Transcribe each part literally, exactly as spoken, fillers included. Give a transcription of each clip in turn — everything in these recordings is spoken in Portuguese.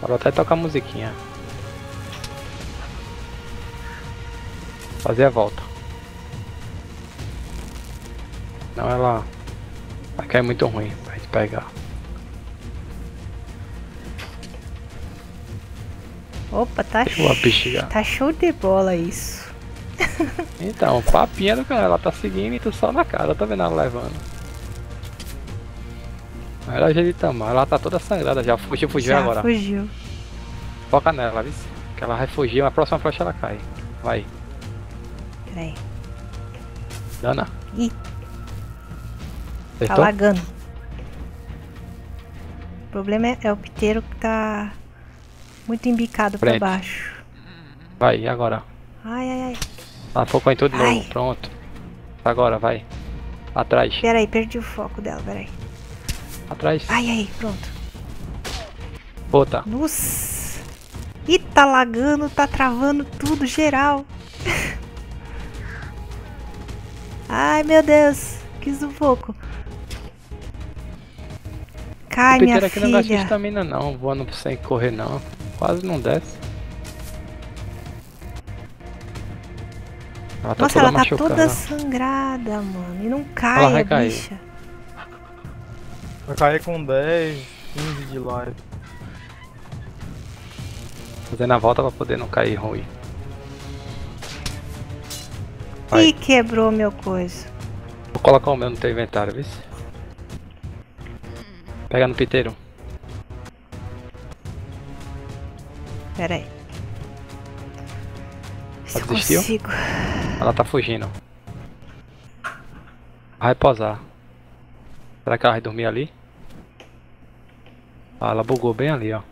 Vou até tocar a musiquinha. Fazer a volta. Não, ela vai cair muito ruim pra gente pegar. Opa, tá, Boa, bexiga. tá show de bola isso. Então, papinha do cara, ela tá seguindo e tu só na cara, tá vendo ela levando. Ela já de tamanho, ela tá toda sangrada já, fugiu, fugiu Já agora. fugiu. Foca nela, viu? Que ela vai fugir, a próxima flecha ela cai. Vai. Peraí. Dana. Ih, tá Acertou? lagando. O problema é, é o piteiro que tá muito embicado pra Frente. baixo. Vai, e agora? Ai, ai, ai. Ela focou em tudo de Ai. novo, pronto. Agora, vai. Atrás. Peraí, perdi o foco dela, peraí. Atrás. Ai, ai, pronto. Outra. Nossa. Ih, tá lagando, tá travando tudo, geral. Ai, meu Deus. Que sufoco. Cai, O minha piteiro aqui não gasta filha. estamina não, voando sem correr não. Quase não desce. Ela tá Nossa, toda ela tá machucada. toda sangrada, mano. E não Ela cai vai a cair. bicha. Vai cair com dez, quinze de live. Fazendo a volta pra poder não cair ruim. Vai. Ih, quebrou meu coisa. Vou colocar o meu no teu inventário, viu? Pega no piteiro. Pera aí. Se eu desistiu? consigo. Ela tá fugindo. Vai posar. Será que ela vai dormir ali? Ah, ela bugou bem ali, ó.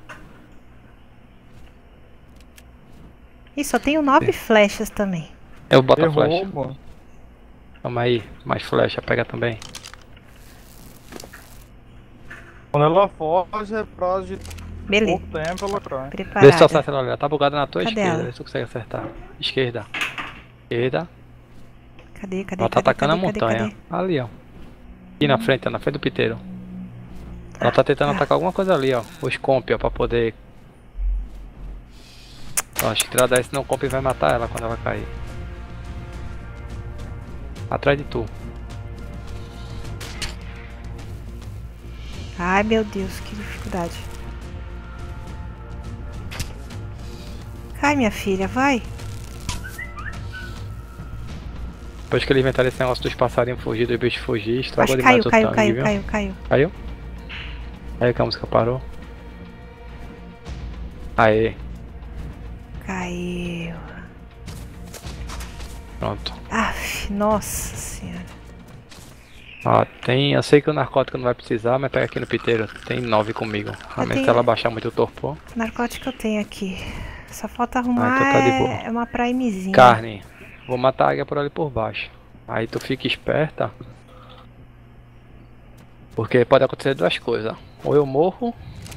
Ih, só tenho nove flechas também. Eu boto a Errou, flecha. mano. Toma aí, mais flecha, pega também. Quando ela foge, é prazo de Beleza. pouco tempo, ela cai. Vê se tu Preparada. acerta ela ali. Tá bugada na tua Cadê esquerda, ela? vê se tu consegue acertar. Esquerda. Esquerda. Cadê, cadê, Ela tá cadê, atacando cadê, a montanha. cadê, cadê? Ali, ó. Aqui na frente, ó, na frente do piteiro. Ela tá tentando Ah. atacar alguma coisa ali, ó. Os comp, ó, pra poder... Ó, acho que tirar dez, senão o comp vai matar ela quando ela cair. Atrás de tu. Ai, meu Deus, que dificuldade. Cai, minha filha, vai. Depois que ele inventar esse negócio dos passarinhos fugir, dos bichos fugir, Acho estragou que demais caiu, o caiu, tanque, caiu, viu? caiu, caiu. Caiu? Aí que a música parou. Aê, Caiu. pronto. Aff, nossa senhora. Ó, tem. Eu sei que o narcótico não vai precisar, mas pega aqui no piteiro. Tem nove comigo. A menos tenho- se ela baixar muito o torpor. Narcótico eu tenho aqui. Só falta arrumar então tá de boa. é uma primezinha. Carne. Vou matar a águia por ali por baixo. Aí tu fica esperta. Porque pode acontecer duas coisas. Ou eu morro.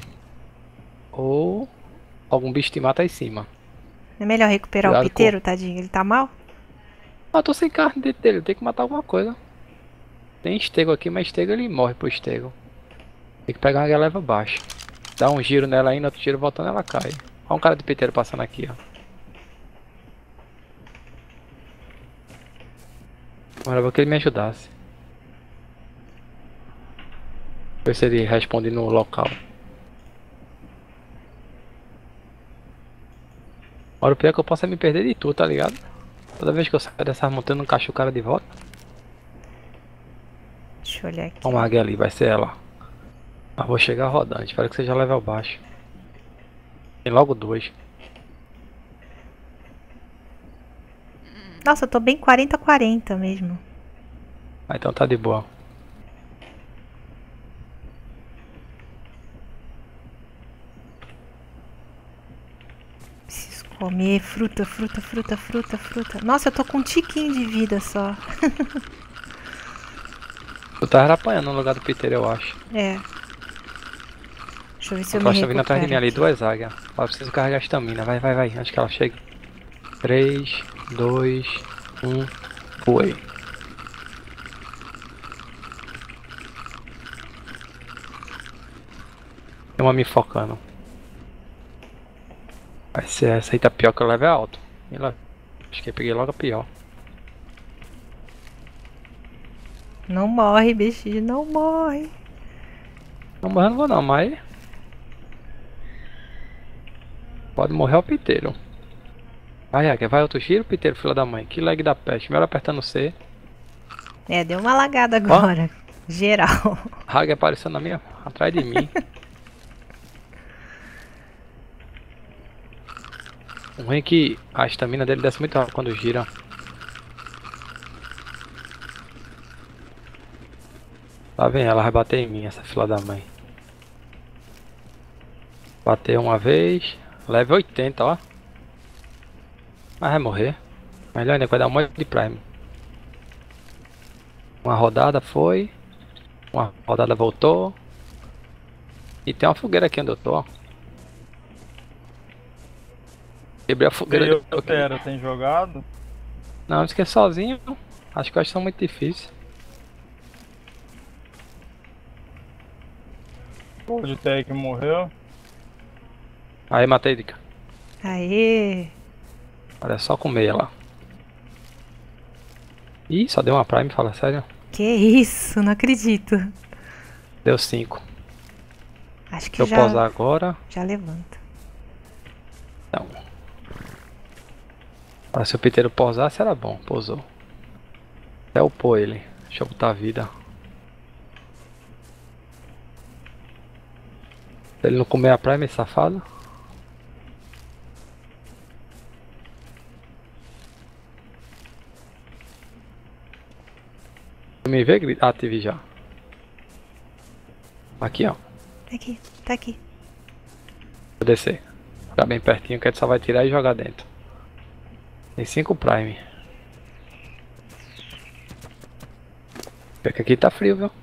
Ou algum bicho te mata aí em cima. Não é melhor recuperar Cuidado o piteiro, tadinho? Ele tá mal? Ah, eu tô sem carne dentro dele. Eu tenho que matar alguma coisa. Tem estego aqui, mas estego ele morre pro estego. Tem que pegar uma águia leva baixo. Dá um giro nela ainda, outro giro voltando, ela cai. Olha um cara de piteiro passando aqui, ó. Agora eu vou que ele me ajudasse. Ver se ele responde no local. Agora o pior é que eu posso é me perder de tudo, tá ligado? Toda vez que eu saio dessas montanhas, eu não cacho o cara de volta. Deixa eu olhar aqui. Olha uma águia ali, vai ser ela. Mas vou chegar rodando, espero que seja level baixo. Tem logo dois. Nossa, eu tô bem quarenta a quarenta mesmo. Ah, então tá de boa. Preciso comer fruta, fruta, fruta, fruta, fruta. Nossa, eu tô com um tiquinho de vida só. Tu tava apanhando no lugar do piteiro, eu acho. É. Deixa eu ver se eu A me flecha tá vindo atrás de mim ali, recupero duas águias. Ó, eu preciso carregar a estamina. Vai, vai, vai, antes que ela chegue. três, dois, um, foi. Tem uma me focando. Vai ser essa aí, tá pior que o level alto. E lá, acho que eu peguei logo a pior. Não morre, bichinho, não morre. Não morrer não vou não, mas... Pode morrer o piteiro. Vai, Águia, vai outro giro, piteiro, filha da mãe. Que lag da peste. Melhor apertando C. É, deu uma lagada agora. Ó. Geral. A Águia apareceu na minha... atrás de mim. O ruim é que a estamina dele desce muito rápido quando gira. Tá vendo? Ela vai bater em mim, essa filha da mãe. Bateu uma vez. Level oitenta, ó. Mas vai morrer. Melhor ainda, vai dar um monte de prime. Uma rodada foi. Uma rodada voltou. E tem uma fogueira aqui onde eu tô, ó. Quebrei a fogueira Eu do quero, tem jogado? Não, isso que é sozinho. Acho que eu acho que são muito difíceis. O de tech morreu. Aí matei, Dica. Aê. Olha só com meia lá. Ih, só deu uma prime, fala sério. Que isso, não acredito. Deu cinco. Acho que Se eu já, pausar agora. já levanta. Não. Agora se o piteiro pousasse era bom, pousou. Até upou ele. Deixa eu botar a vida. Se ele não comer a prime, esse safado. Tu me vê, grita? Ah, te vi já. Aqui, ó. Tá aqui, tá aqui. Vou descer. Ficar bem pertinho que a gente só vai tirar e jogar dentro. Tem cinco prime. Porque aqui tá frio, viu?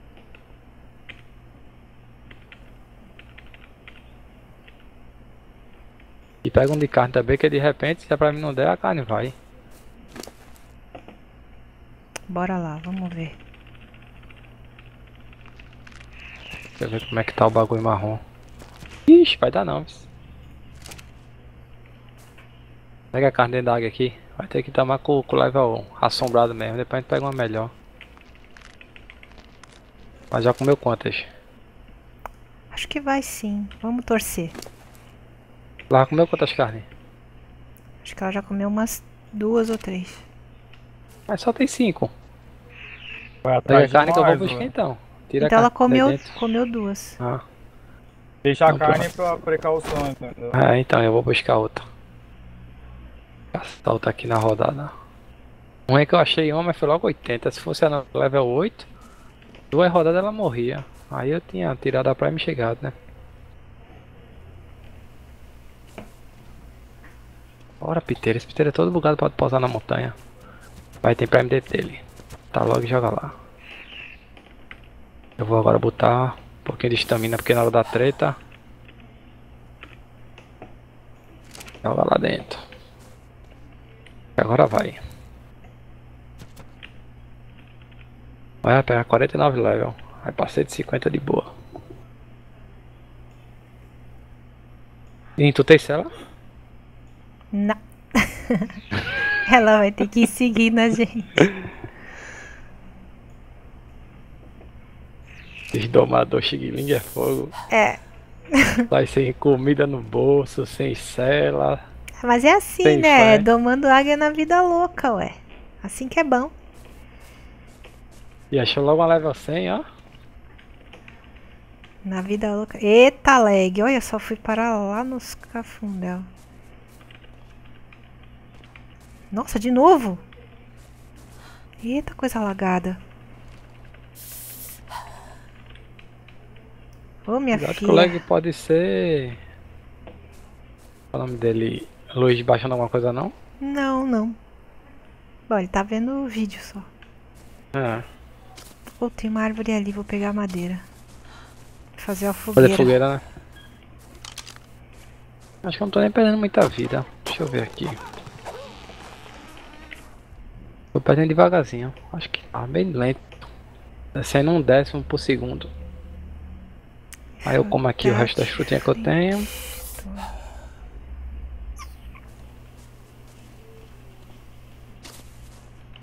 E pega um de carne também, que de repente, se a prime não der, a carne vai. Bora lá, vamos ver. Deixa eu ver como é que tá o bagulho marrom. Ixi, vai dar não. Pega a carne dentro da água aqui. Vai ter que tomar com o level assombrado mesmo. Depois a gente pega uma melhor. Mas já comeu quantas? Acho que vai sim. Vamos torcer. Lá comeu quantas carnes? Acho que ela já comeu umas duas ou três. Mas só tem cinco. Vai Pega a atrás carne que eu vou demais, buscar ué. então. Tira Então a ela carne de comeu, dentro. comeu duas. Ah. Deixa a Não, carne pronto. pra precaução, entendeu? Ah, então eu vou buscar outra. Gastar outra aqui na rodada. Um é que eu achei uma, mas foi logo oitenta. Se fosse a no level oito, duas rodadas ela morria. Aí eu tinha tirado a prime chegado, né? Bora, piteiro. Esse piteiro é todo bugado, pode pousar na montanha. Vai, tem prime dentro dele. Tá logo e joga lá. Eu vou agora botar um pouquinho de estamina, porque na hora da treta joga lá dentro. E agora vai. Vai pegar quarenta e nove level. Aí passei de cinquenta de boa. E tu tem cela? Não. Ela vai ter que ir seguindo a gente. Desdomador Xigling é fogo. É. Vai sem comida no bolso, sem cela. Mas é assim, Tem né? fé. Domando águia na vida louca, ué. Assim que é bom. E achou logo uma level cem, ó. Na vida louca. Eita, lag. Olha, só fui parar lá nos cafundel. Nossa, de novo? Eita, coisa lagada. Ô, minha Cuidado que o filha. lag pode ser... Qual é o nome dele? Luiz baixando alguma coisa não? Não, não. Bom, ele tá vendo o vídeo só. É. Pô, tem uma árvore ali, vou pegar a madeira. Fazer a fogueira. Fazer fogueira, né? Acho que eu não tô nem perdendo muita vida. Deixa eu ver aqui. Tô perdendo devagarzinho. Acho que tá bem lento. Descendo um décimo por segundo. Aí eu como aqui o resto das frutinhas que eu tenho.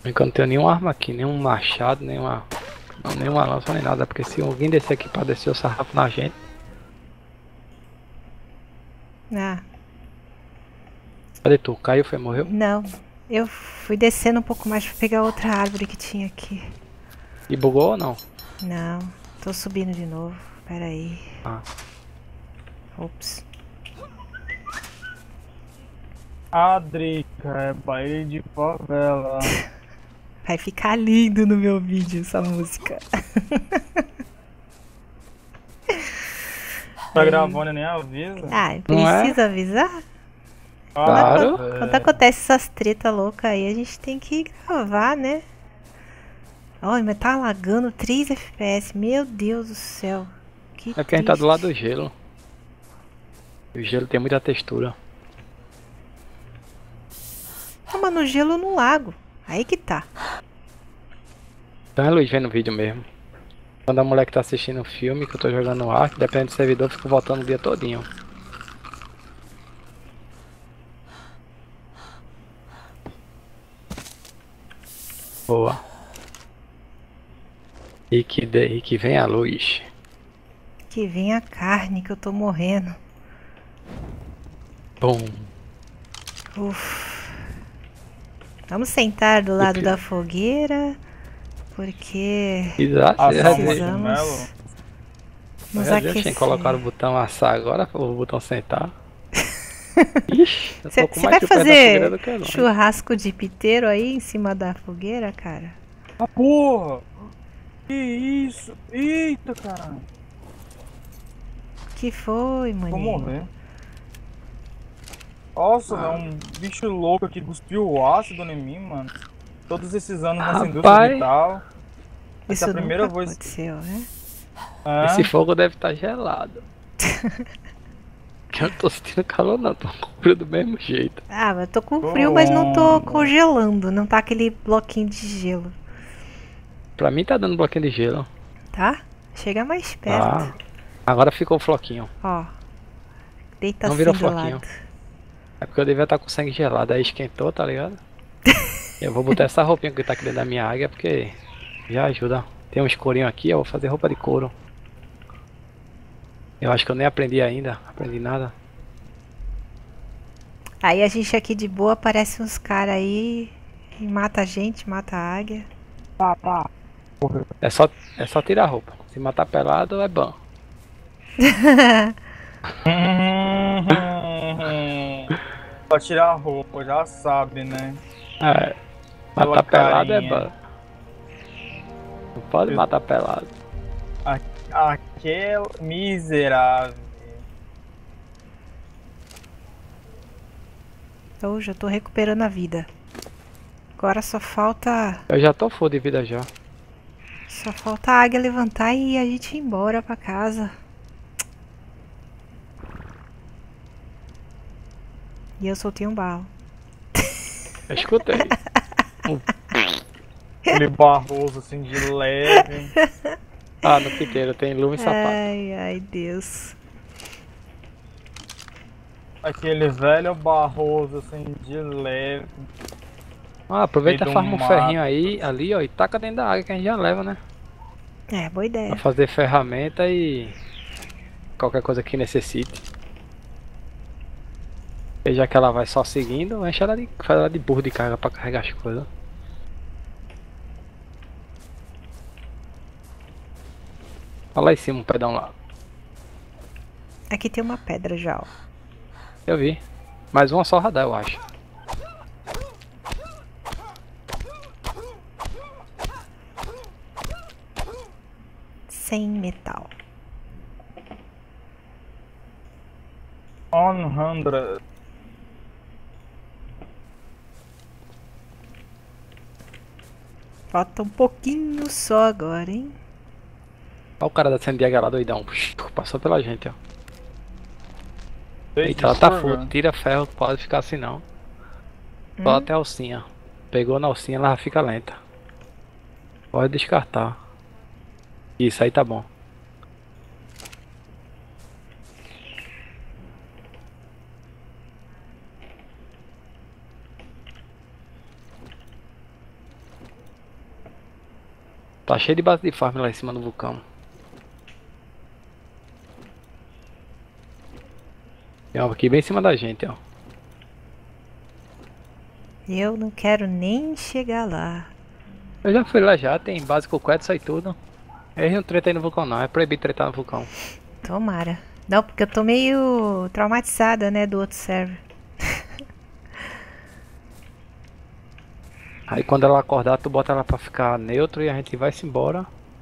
Eu não tenho nenhuma arma aqui, nenhum machado, nenhuma. Não, nenhuma lança, nem nada, porque se alguém descer aqui pra descer o sarrafo na gente. Ah, Cadê tu? Caiu, foi, morreu? não. Eu fui descendo um pouco mais pra pegar outra árvore que tinha aqui. E bugou ou não? Não, tô subindo de novo. Pera aí. Ah. Ops. A Drica é baile de favela. Vai ficar lindo no meu vídeo essa música. Tá gravando e nem avisa? Ah, Não é? precisa avisar? Claro. Quando, quando acontece essas tretas loucas aí, a gente tem que gravar, né? Olha, mas tá lagando três F P S. Meu Deus do céu. Que É porque a gente tá do triste. lado do gelo. E o gelo tem muita textura. Ah, mas no gelo no lago. Aí que tá. Então é Luiz vendo o vídeo mesmo. Quando a mulher que tá assistindo o filme, que eu tô jogando no ar, depende do servidor, eu fico voltando o dia todinho. Boa. E que, de, e que vem a luz. Que vem a carne que eu tô morrendo. Bom. Uf. Vamos sentar do lado que- da fogueira. Porque Exato, Assar você um já viu. precisamos marshmallow? nos Já viu quem aquecer. colocar o botão assar agora, o botão sentar. Ixi, eu tô com Você mais vai fio perto da fogueira fazer do que longe. churrasco de piteiro aí em cima da fogueira, cara? Ah, porra! Que isso? Eita, caralho. Que foi, Vou maninho? morrer. Nossa, velho, um bicho louco aqui cuspiu ácido em mim, mano. Todos esses anos nessa Rapaz. indústria vital. Essa Isso é a primeira nunca vez. aconteceu, né? Ah, Esse fogo deve estar gelado. Que eu não tô sentindo calor não, tô com frio do mesmo jeito. Ah, mas eu tô com frio, mas não tô Bom. congelando. Não tá aquele bloquinho de gelo, Pra mim tá dando bloquinho de gelo. tá? Chega mais perto. Ah, agora ficou o floquinho. Ó. Deita Não assim virou do floquinho. lado. É porque eu devia estar com sangue gelado, aí esquentou, tá ligado? Eu vou botar essa roupinha que tá aqui dentro da minha águia, porque já ajuda. Tem um escurinho aqui, eu vou fazer roupa de couro. Eu acho que eu nem aprendi ainda, aprendi nada. Aí a gente aqui de boa, aparece uns caras aí e mata a gente, mata a águia. pá, pá. É só, é só tirar a roupa. Se matar pelado é ban. Pra tirar a roupa, já sabe, né? É, Pela matar pelado é carinha. ban. Não pode Eu- matar pelado. Aquele miserável. Eu já tô recuperando a vida. Agora só falta. Eu já tô full de vida já. Só falta a águia levantar e a gente ir embora pra casa. E eu soltei um barro. Eu escutei. Aquele barroso assim de leve. Ah, no piteiro tem luva e sapato. Ai, ai, Deus. Aquele velho barroso assim de leve. Ah, aproveita e Meio do farma um mato. ferrinho aí, ali ó, e taca dentro da água que a gente já leva, né? É, boa ideia. Pra fazer ferramenta e qualquer coisa que necessite. E já que ela vai só seguindo, enche ela de, faz ela de burro de carga pra carregar as coisas. Olha lá em cima um pedão lá. Aqui tem uma pedra já, ó. Eu vi. Mais uma só radar, eu acho. Sem metal. cem. Falta um pouquinho só agora, hein? Olha o cara da San Diego lá doidão. Passou pela gente, ó. Eita, ela tá full. Tira ferro, pode ficar assim não. Só Hum? até a alcinha. Pegou na alcinha, ela fica lenta. Pode descartar. Isso aí tá bom. Tá cheio de base de farm lá em cima do vulcão. Tem uma aqui bem em cima da gente, ó. Eu não quero nem chegar lá. Eu já fui lá já, tem base com quest e tudo. Eles não tretam aí no vulcão não, é proibido tretar no vulcão. Tomara. Não, porque eu tô meio traumatizada, né, do outro server. Aí quando ela acordar, tu bota ela pra ficar neutro e a gente vai-se embora.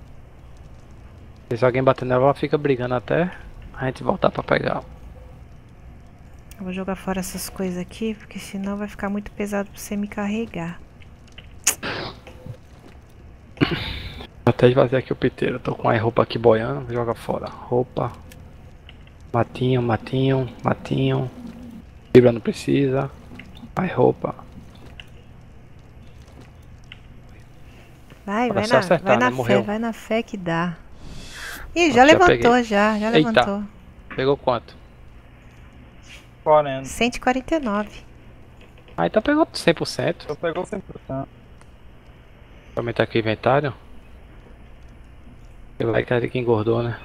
Se alguém bater nela, ela fica brigando até a gente voltar pra pegar. Eu vou jogar fora essas coisas aqui, porque senão vai ficar muito pesado pra você me carregar. Vou até esvaziar aqui o piteiro. Tô com a roupa aqui boiando, joga fora. Roupa. Matinho, matinho, matinho. Fibra não precisa. Mais roupa. Vai, Agora vai só na, acertar, vai na né? fé, Morreu. vai na fé que dá. Ih, Ó, já já levantou, peguei. já, já Eita. levantou. Pegou quanto? quarenta. cento e quarenta e nove. Ah, então pegou cem por cento. Eu pegou cem por cento. Vou aumentar aqui o inventário. Ele vai cair que engordou, né?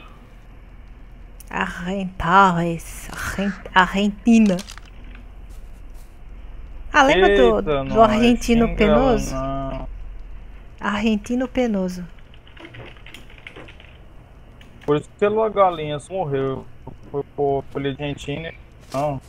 Arrentares. Argentina. Ah, lembra do, Eita, do não, argentino xinga penoso? ela, não. Argentino penoso. Por isso que a galinha morreu. Foi por folha de Argentina. Não.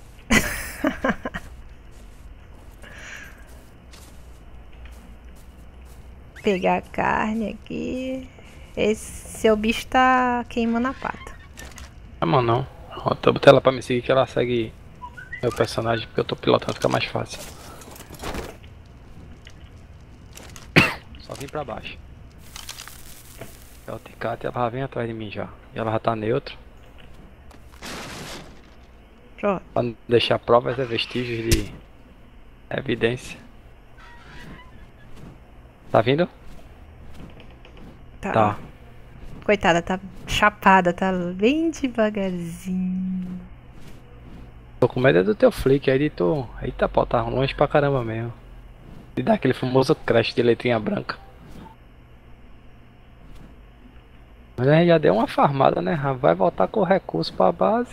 Pegar a carne aqui. Esse seu bicho tá queimando a pata. Ah, mano, não. Ó, tô botando ela pra me seguir que ela segue meu personagem porque eu tô pilotando, fica mais fácil. Só vim pra baixo. É o Ticate, ela vem atrás de mim já. E ela já tá neutro. Pronto. Pra não deixar provas é vestígios de evidência. Tá vindo? Tá. Tá. Coitada, tá chapada, tá bem devagarzinho. Tô com medo é do teu flick aí de tu. Eita pô, tá longe pra caramba mesmo. E dá aquele famoso crash de letrinha branca. Mas a gente já deu uma farmada, né? Já vai voltar com recurso pra base.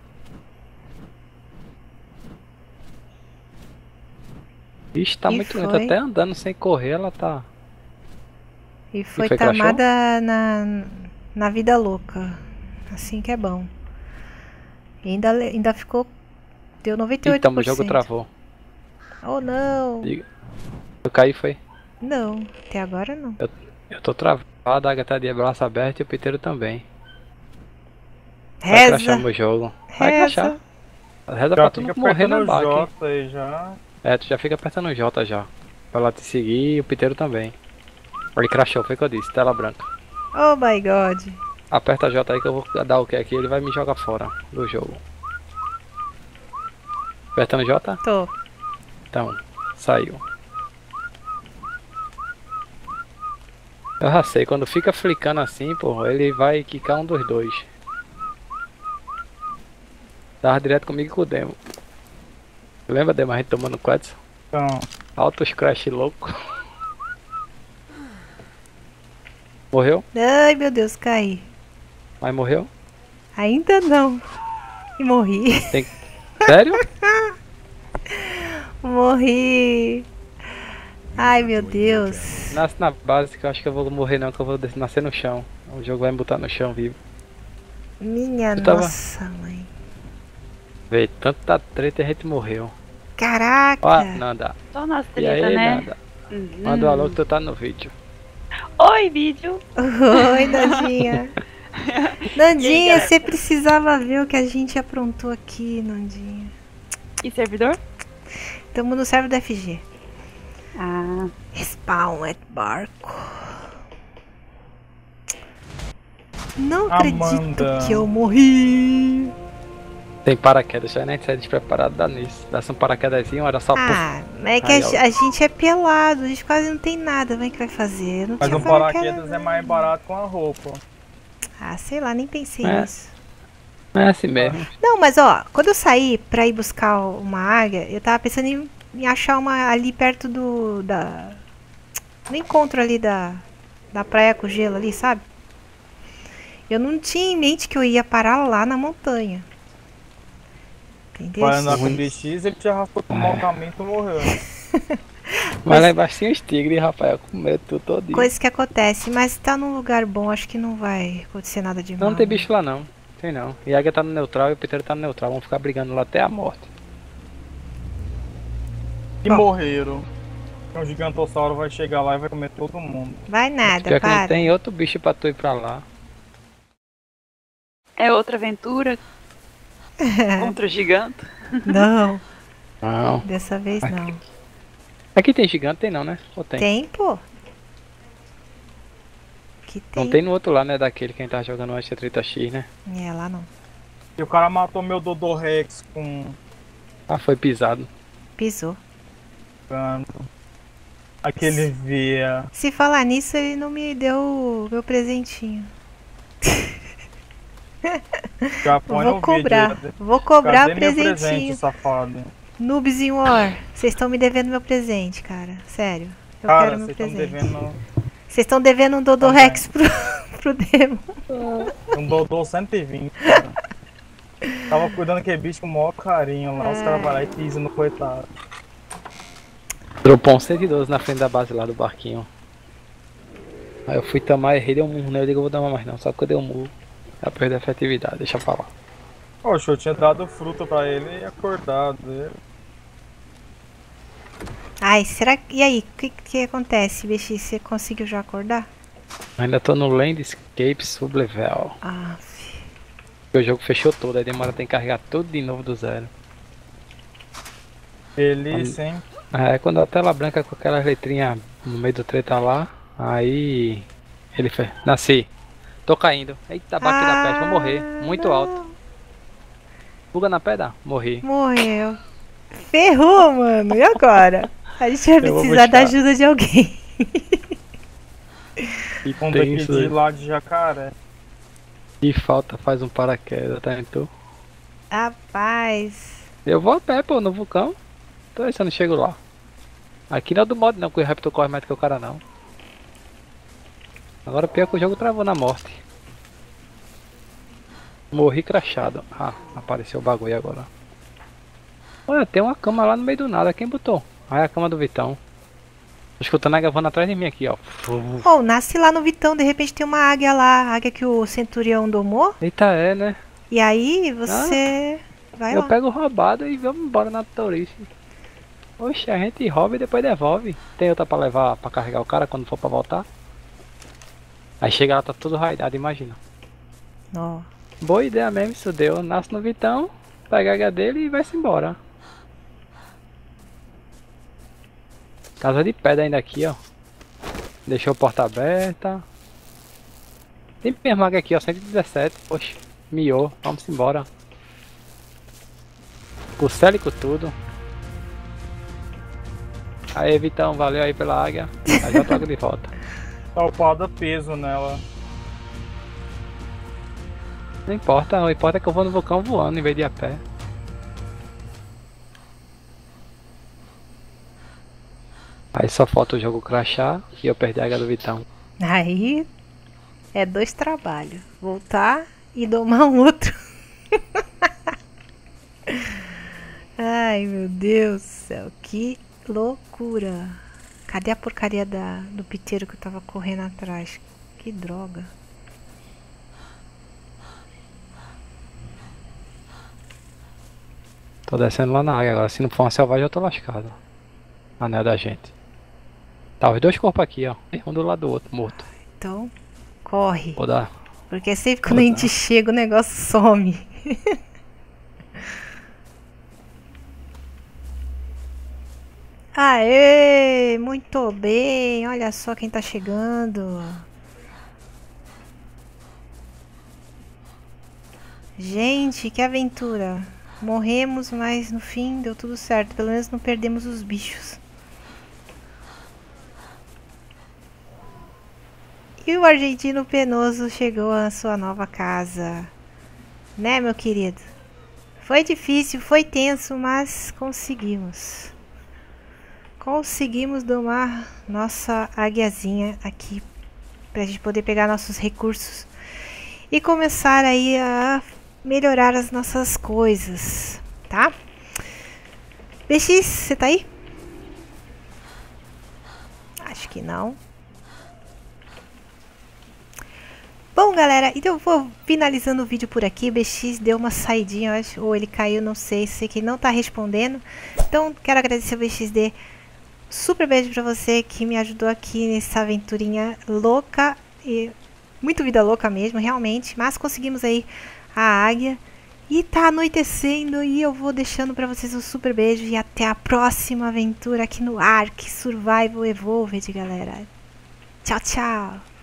Ixi, tá E muito foi. lento. Até andando sem correr ela tá. E foi, foi, tamada na, na vida louca. Assim que é bom. E ainda, le- ainda ficou. Deu noventa e oito Eita, por o cento. jogo travou. Oh não! Diga. Eu caí foi. Não, até agora não. Eu tô travado, a Águia tá de braço aberto e o Piteiro também. Vai Reza! crashar o meu jogo. Vai crashar. Reza! Reza Já pra tu fica não morrer na apertando o baque. J aí já. É, tu já fica apertando o J já. Pra ela te seguir e o Piteiro também. Ele crashou, foi o que eu disse, tela branca. Oh my god! Aperta J aí que eu vou dar o que aqui, ele vai me jogar fora do jogo. Apertando J? Tô. Então, saiu. Eu já sei, quando fica flicando assim, pô, ele vai quicar um dos dois. Tava direto comigo e com o Demo. Lembra, Demo, a gente tomando quets? Então, Altos crash louco. Morreu? Ai meu Deus, caí. Mas morreu? Ainda não. E morri. Tem... Sério? Morri. Ai meu Deus. Nasce na base que eu acho que eu vou morrer não, que eu vou des- nascer no chão. O jogo vai me botar no chão vivo. Minha Eu tava- nossa mãe. Vê, tanta treta e a gente morreu. Caraca. Ó, Nanda. Só nas E aí, treta, né? Nanda? Uhum. Manda um alô que tu tá no vídeo. Oi, vídeo. Oi, Nandinha. Nandinha, galera? você precisava ver o que a gente aprontou aqui, Nandinha. E servidor? Tamo no server do F G. Ah, Spawn at barco. Não acredito Amanda. que eu morri. Tem paraquedas, já nem sai despreparado, dá nisso. Dá um paraquedazinho, era só puf. Ah, mas é que Aí, a, ó. ge- a gente é pelado, a gente quase não tem nada. Como é que vai fazer? Não mas tinha um paraquedas é não. mais barato com a roupa. Ah, sei lá, nem pensei É. nisso. É assim mesmo. Não, mas ó, quando eu saí pra ir buscar uma águia, eu tava pensando em, em achar uma ali perto do. da. No encontro ali da. da praia com gelo ali, sabe? Eu não tinha em mente que eu ia parar lá na montanha. Entendeu? Vai andar com o B X, ele já raspou com o mau caminho e morreu. Mas lá embaixo tinha os tigres, Rafael, com medo tudo todo dia. Coisa que acontece, mas tá num lugar bom, acho que não vai acontecer nada de mal. Não tem bicho lá não, tem não. E a águia tá no neutral e o Peteiro tá no neutral, vão ficar brigando lá até a morte. E Bom. morreram. Um gigantossauro vai chegar lá e vai comer todo mundo. Vai nada, Pior que não para. tem outro bicho pra tu ir pra lá. É outra aventura contra o gigante. Não, Não. dessa vez não. Aqui tem gigante, tem não, né? Ou tem? Tem, pô. Que tem. Não tem no outro lá, né? Daquele que a gente tava jogando antes da trinta X, né? É, lá não. E o cara matou meu Dodô Rex com Ah, foi pisado. Pisou. canto. Aquele via. Se falar nisso, ele não me deu o meu presentinho. Já põe Vou no cobrar. vídeo. Vou cobrar Cadê meu presente, presentinho. safado? Noobs in War. Vocês estão me devendo meu presente, cara. Sério. Eu Cara, quero meu vocês estão presente. devendo Vocês estão devendo um Dodo Também. Rex pro, pro Demo. um Dodô cento e vinte. Cara. Tava cuidando daquele bicho com o maior carinho lá. Os caras vão lá e pisam no coitado. Dropou um cento e doze na frente da base lá do barquinho. Aí eu fui tamar, errei, dei um murro nele, eu digo, eu vou dar mais não. Só que eu dei um murro. Já perdeu a efetividade, deixa pra lá. Poxa, eu tinha dado fruta pra ele e acordado ele. Ai, será que... E aí, o que, que acontece, B X? Você conseguiu já acordar? Ainda tô no Landscape Sublevel. Ah, fi. O jogo fechou todo, aí demora tem que carregar tudo de novo do zero. Ele sim. É, quando a tela branca com aquelas letrinhas no meio do treta lá, aí ele fez. Nasci. Tô caindo. Eita, baqui da peste, vou morrer. Muito não. alto. Fuga na pedra? Morri. Morreu. Ferrou, mano. E agora? A gente vai Eu vou precisar da buscar. ajuda de alguém. E com Tem isso daquele aí. lá de jacaré. E falta, faz um paraquedas, tá então? Rapaz. Eu vou a pé, pô, no vulcão. Tô aí se eu não chego lá. Aqui não é do modo não, que o Raptor corre mais do que o cara não. Agora pior que o jogo travou na morte. Morri crachado. Ah, apareceu o bagulho agora. Olha, tem uma cama lá no meio do nada. Quem botou? Ah, é a cama do Vitão. Tô escutando a águia voando atrás de mim aqui, ó. Oh, nasce lá no Vitão, de repente tem uma águia lá, a águia que o Centurião domou. Eita, é, né? E aí você vai Eu lá. pego o roubado e vamos embora na turista. Oxe, a gente rouba e depois devolve. Tem outra pra levar, pra carregar o cara quando for pra voltar. Aí chega lá, tá tudo raidado, imagina. Ó. Boa ideia mesmo, isso deu. Nasce no Vitão, pega a águia dele e vai-se embora. Casa de pedra ainda aqui, ó. Deixou a porta aberta. Tem mesmo águia aqui, ó, cento e dezessete. Poxa, miou, vamos embora. Com o célico tudo. Aí, Vitão, valeu aí pela águia. Aí já troca de volta. Tá upado peso nela. Não importa, o importa é que eu vou no vulcão voando em vez de ir a pé. Aí só falta o jogo crashar e eu perder a águia do Vitão. Aí é dois trabalhos. Voltar e domar um outro. Ai, meu Deus do céu. Que loucura. Cadê a porcaria da, do piteiro que eu tava correndo atrás? Que droga. Tô descendo lá na águia agora. Se não for uma selvagem eu tô lascado. Anel da gente. Tá, os dois corpos aqui, ó. Um do lado do outro, morto. Então, corre. Vou dar. Porque sempre quando a gente chega o negócio some. Aê, muito bem. Olha só quem tá chegando. Gente, que aventura. Morremos, mas no fim deu tudo certo. Pelo menos não perdemos os bichos. E o argentino penoso chegou à sua nova casa. Né, meu querido? Foi difícil, foi tenso, mas conseguimos. Conseguimos domar nossa águiazinha aqui pra gente poder pegar nossos recursos e começar aí a melhorar as nossas coisas, tá? B X, você tá aí? Acho que não. Bom, galera, então eu vou finalizando o vídeo por aqui. O B X deu uma saidinha, eu acho, ou ele caiu, não sei, sei que não tá respondendo. Então, quero agradecer ao B X D. Super beijo pra você que me ajudou aqui nessa aventurinha louca. E muito vida louca mesmo, realmente. Mas conseguimos aí a águia. E tá anoitecendo e eu vou deixando pra vocês um super beijo. E até a próxima aventura aqui no Ark Survival Evolved, galera. Tchau, tchau.